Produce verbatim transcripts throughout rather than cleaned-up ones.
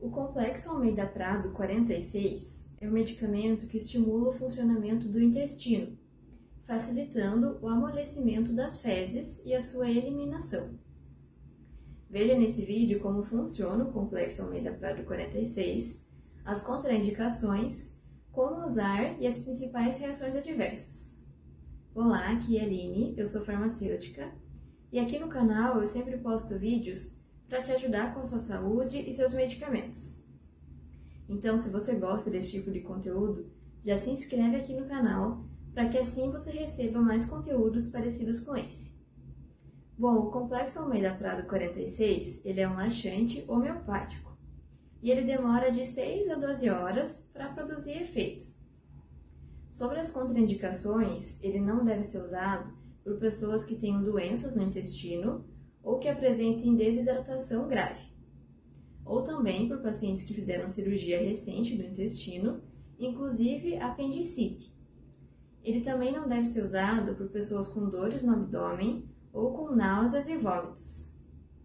O complexo Almeida Prado quarenta e seis é um medicamento que estimula o funcionamento do intestino, facilitando o amolecimento das fezes e a sua eliminação. Veja nesse vídeo como funciona o complexo Almeida Prado quarenta e seis, as contraindicações, como usar e as principais reações adversas. Olá, aqui é a Aline, eu sou farmacêutica e aqui no canal eu sempre posto vídeos para te ajudar com a sua saúde e seus medicamentos. Então, se você gosta desse tipo de conteúdo, já se inscreve aqui no canal para que assim você receba mais conteúdos parecidos com esse. Bom, o complexo Almeida Prado quarenta e seis, ele é um laxante homeopático e ele demora de seis a doze horas para produzir efeito. Sobre as contraindicações, ele não deve ser usado por pessoas que tenham doenças no intestino ou que apresentem desidratação grave, ou também por pacientes que fizeram cirurgia recente do intestino, inclusive apendicite. Ele também não deve ser usado por pessoas com dores no abdômen ou com náuseas e vômitos.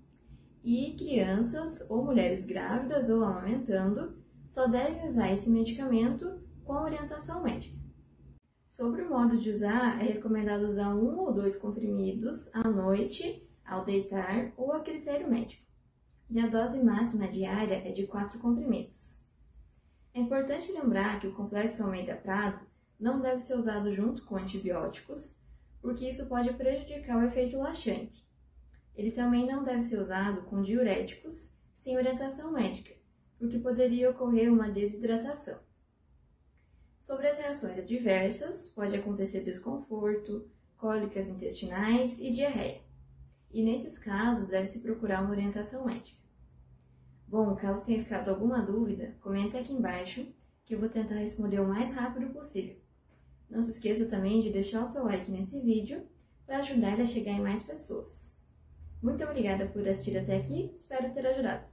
E crianças ou mulheres grávidas ou amamentando só devem usar esse medicamento com orientação médica. Sobre o modo de usar, é recomendado usar um ou dois comprimidos à noite, ao deitar ou a critério médico. E a dose máxima diária é de quatro comprimidos. É importante lembrar que o complexo Almeida Prado não deve ser usado junto com antibióticos, porque isso pode prejudicar o efeito laxante. Ele também não deve ser usado com diuréticos sem orientação médica, porque poderia ocorrer uma desidratação. Sobre as reações adversas, pode acontecer desconforto, cólicas intestinais e diarreia. E nesses casos, deve-se procurar uma orientação médica. Bom, caso tenha ficado alguma dúvida, comenta aqui embaixo que eu vou tentar responder o mais rápido possível. Não se esqueça também de deixar o seu like nesse vídeo para ajudar ele a chegar em mais pessoas. Muito obrigada por assistir até aqui, espero ter ajudado.